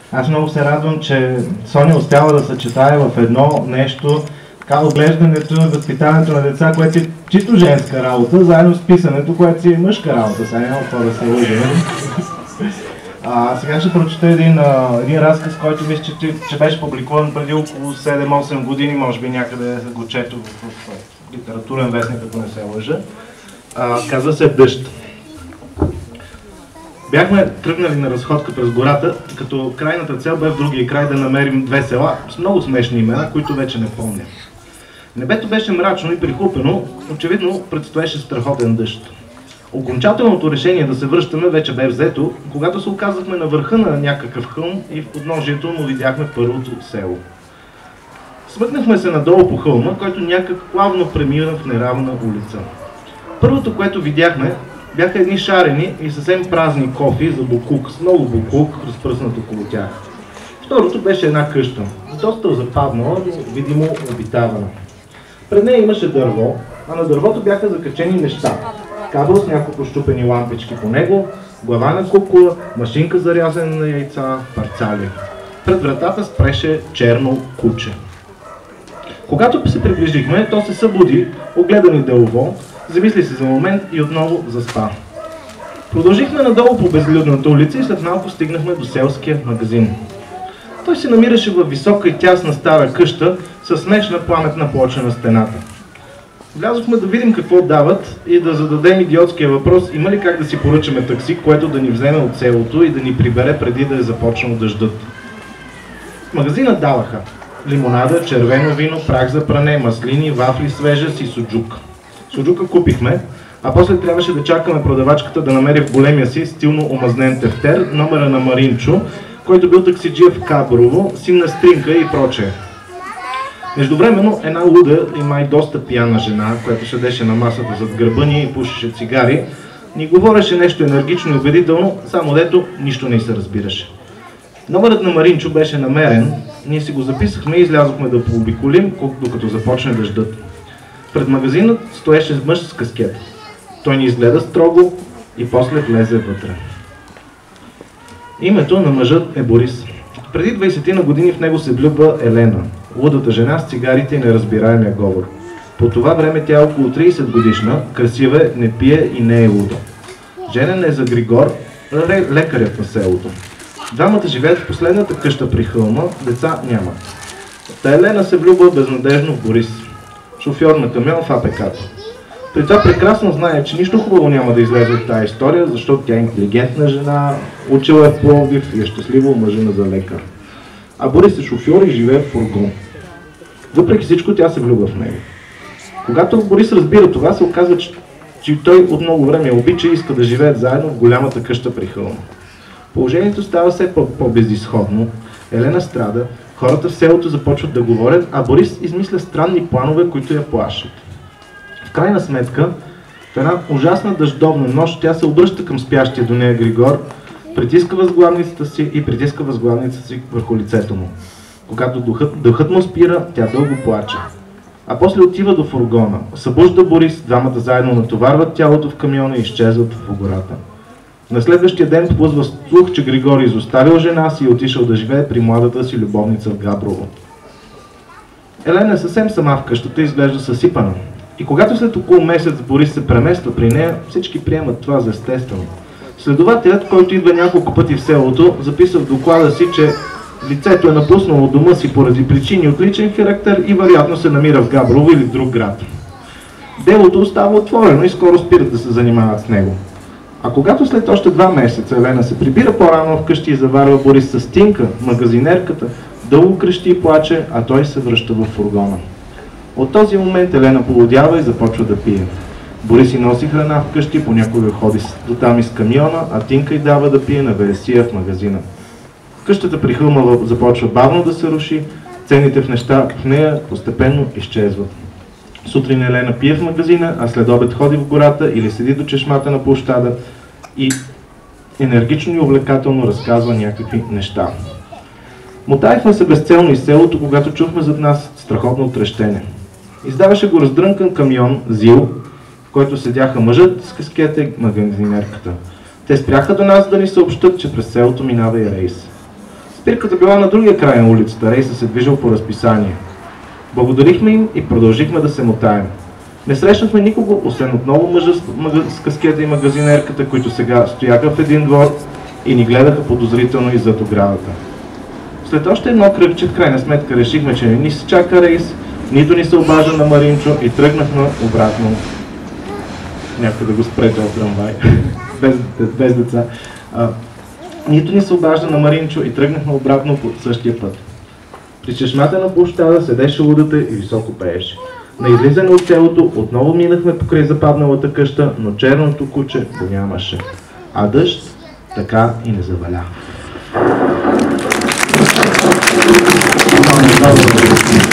Аз много се радвам, че Соня успява да съчетае в едно нещо така отглеждането и възпитаването на деца, което е чисто женска работа, заедно с писането, което си е мъжка работа. Сега няма какво да се лъжим. Сега ще прочета един разказ, който мисля, че беше публикуван преди около 7-8 години, може би някъде го чето в литературен вестник, ако не се лъжа. Казва се "Дъжд". Бяхме тръгнали на разходка през гората, като крайната цел бе в другия край да намерим две села с много смешни имена, които вече не помня. Небето беше мрачно и прихлупено, очевидно предстоеше страхотен дъжд. Окончателното решение да се връщаме вече бе взето, когато се оказахме на върха на някакъв хълм и в подножието му видяхме първото село. Смъкнахме се надолу по хълма, който някак плавно премина в неравна улица. Първото, което видяхме, бяха едни шарени и съвсем празни кофи за буклук, с много буклук, разпръснат около тях. Второто беше една къща, доста западнала, но видимо обитавана. Пред нея имаше дърво, а на дървото бяха закачени неща. Кабел с няколко щупени лампички по него, глава на кукула, машинка за рязане на яйца, парцали. Пред вратата спреше черно куче. Когато се приближихме, то се събуди, огледа ни делово, замисли се за момент и отново заспа. Продължихме надолу по безлюдната улица и след малко стигнахме до селския магазин. Той се намираше във висока и тясна стара къща с смешна паметна плоча на стената. Влязохме да видим какво дават и да зададем идиотския въпрос: има ли как да си поръчаме такси, което да ни вземе от селото и да ни прибере преди да е започнал дъждът. В магазина даваха лимонада, червено вино, прах за пране, маслини, вафли свежа и суджук. Суджука купихме, а после трябваше да чакаме продавачката да намери в големия си стилно омазнен тефтер номера на Маринчо, който бил таксиджия в Каброво, син на Стринка и прочее. Междувременно една луда и май доста пияна жена, която седеше на масата зад гърба ни и пушеше цигари, ни говореше нещо енергично и убедително, само дето нищо не се разбираше. Номерът на Маринчо беше намерен, ние си го записахме и излязохме да пообиколим, докато започне дъждът. Пред магазинът стоеше мъж с каскет. Той ни изгледа строго и после влезе вътре. Името на мъжът е Борис. Преди 20 години в него се влюбва Елена, лудата жена с цигарите и неразбираемия говор. По това време тя е около 30 годишна, красива е, не пие и не е луда. Женен е за Григор, лекарят на селото. Двамата живеят в последната къща при хълма, деца няма. Та Елена се влюбва безнадежно в Борис, шофьор на камион в АПК-то. При това прекрасно знае, че нищо хубаво няма да излезе от тази история, защото тя е интелигентна жена, учила е в Пловдив и е щастливо омъжена за лекар. А Борис е шофьор и живее в фургон. Въпреки всичко тя се влюбва в него. Когато Борис разбира това, се оказва, че той от много време обича и иска да живеят заедно в голямата къща при хълма. Положението става все по-безизходно, Елена страда, хората в селото започват да говорят, а Борис измисля странни планове, които я плашат. В крайна сметка, в една ужасна дъждовна нощ тя се обръща към спящия до нея Григор, притиска възглавницата си и притиска възглавницата си върху лицето му. Когато дъхът му спира, тя дълго плаче. А после отива до фургона, събужда Борис, двамата заедно натоварват тялото в камиона и изчезват в гората. На следващия ден поплъзва слух, че Григор изоставил жена си и отишъл да живее при младата си любовница в Габрово. Елена е съвсем сама в къщата и изглежда съсипана. И когато след около месец Борис се премества при нея, всички приемат това за естествено. Следователят, който идва няколко пъти в селото, записва в доклада си, че лицето е напуснало дома си поради причини от личен характер и вероятно се намира в Габрово или в друг град. Делото остава отворено и скоро спират да се занимават с него. А когато след още 2 месеца Елена се прибира по-рано вкъщи и заварва Борис с Тинка, магазинерката, дълго крещи и плаче, а той се връща в фургона. От този момент Елена полудява и започва да пие. Борис и носи храна вкъщи, понякога ходи до там из камиона, а Тинка й дава да пие на вересия в магазина. Къщата при хълма започва бавно да се руши, ценните в неща в нея постепенно изчезват. Сутрин Елена пие в магазина, а след обед ходи в гората или седи до чешмата на площада и енергично и увлекателно разказва някакви неща. Мотаехме се безцелно из селото, когато чухме зад нас страхотно трещене. Издаваше го раздрънкан камион ЗИЛ, в който седяха мъжът с каскета и магазинерката. Те спряха до нас да ни съобщат, че през селото минава и рейс. Спирката била на другия край на улицата, рейсът се движил по разписание. Благодарихме им и продължихме да се мотаем. Не срещнахме никого, освен отново мъжа с каскета и магазинерката, които сега стояха в един двор и ни гледаха подозрително иззад оградата. След още едно кръгче, в крайна сметка решихме, че не ни се чака рейс, нито ни се обажда на Маринчо и тръгнахме обратно. Някой да го спре този трамвай, без деца. Нито ни се обажда на Маринчо и тръгнахме обратно по същия път. При чешмата на площада седеше лудата и високо пееше. На излизане от селото отново минахме покрай западналата къща, но черното куче го нямаше. А дъжд така и не заваля.